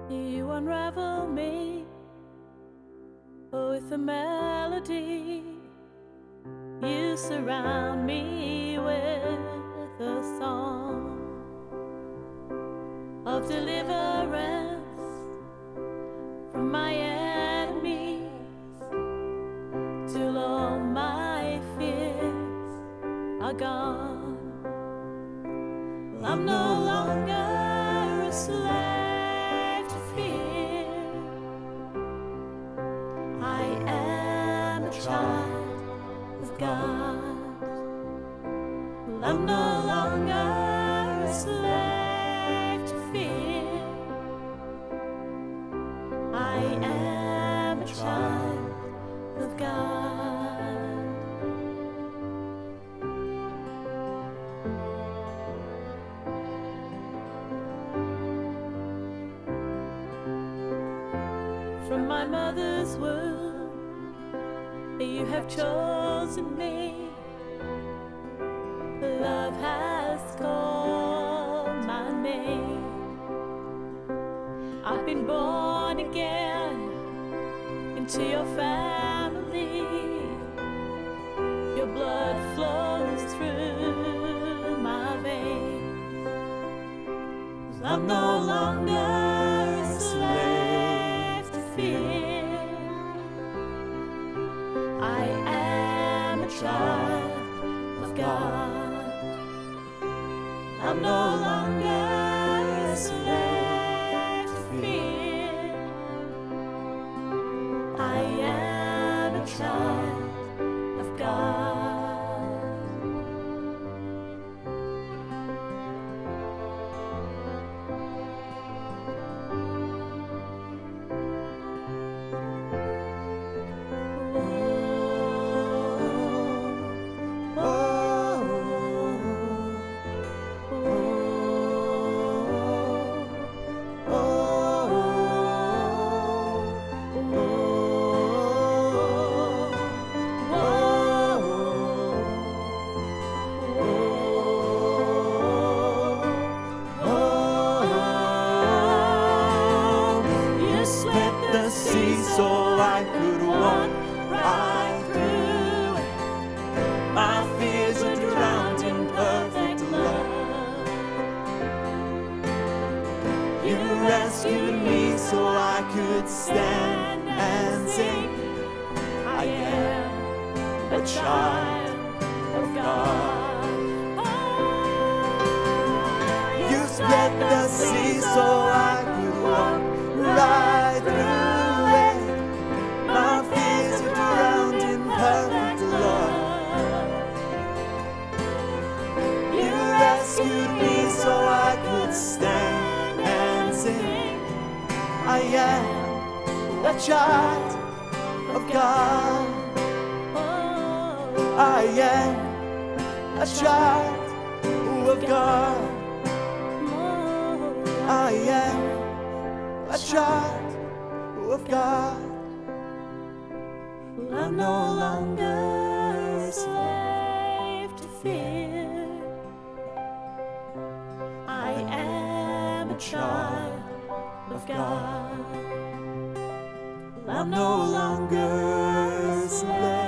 You unravel me with a melody. You surround me with a song of deliverance from my enemies, till all my fears are gone. I'm no longer a slave to fear. I am a child of God. I'm no longer a slave to fear. I am a child of God. From my mother's womb, you have chosen me. Love has called my name. I've been born again into your family. Your blood flows through my veins. I'm no longer a slave to fear. I am a child of God. I'm no longer a slave to fear. I am a child of God. So I could walk right through it. My fears are drowned in perfect love. You rescued me so I could stand and sing. I am a child of God. You split the sea so I could walk right through it. Rescued me so I could stand and sing. I am a child of God. I am a child of God. I am a child of God. I'm no longer a slave to fear. I am a child of God. I'm no longer a slave.